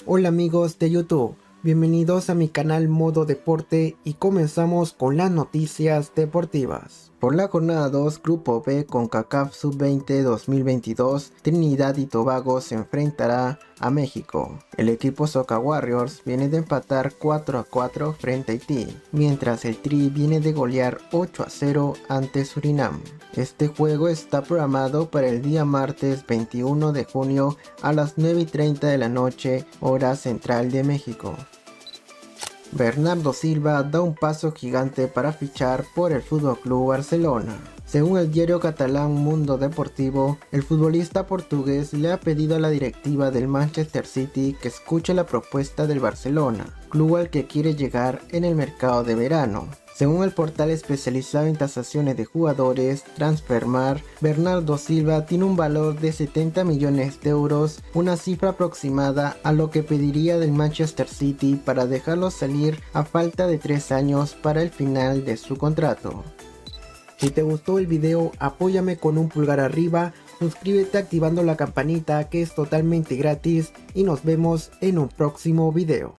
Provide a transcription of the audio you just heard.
Hola amigos de YouTube, bienvenidos a mi canal Modo Deporte y comenzamos con las noticias deportivas. Por la jornada 2, Grupo B CONCACAF Sub-20 2022, Trinidad y Tobago se enfrentará a México. El equipo Soca Warriors viene de empatar 4-4 frente a Haití, mientras el Tri viene de golear 8-0 ante Surinam. Este juego está programado para el día martes 21 de junio a las 9:30 de la noche, hora central de México. Bernardo Silva da un paso gigante para fichar por el FC Barcelona. Según el diario catalán Mundo Deportivo, el futbolista portugués le ha pedido a la directiva del Manchester City que escuche la propuesta del Barcelona, club al que quiere llegar en el mercado de verano. Según el portal especializado en tasaciones de jugadores Transfermarkt, Bernardo Silva tiene un valor de 70 millones de euros, una cifra aproximada a lo que pediría del Manchester City para dejarlo salir a falta de 3 años para el final de su contrato. Si te gustó el video, apóyame con un pulgar arriba, suscríbete activando la campanita que es totalmente gratis y nos vemos en un próximo video.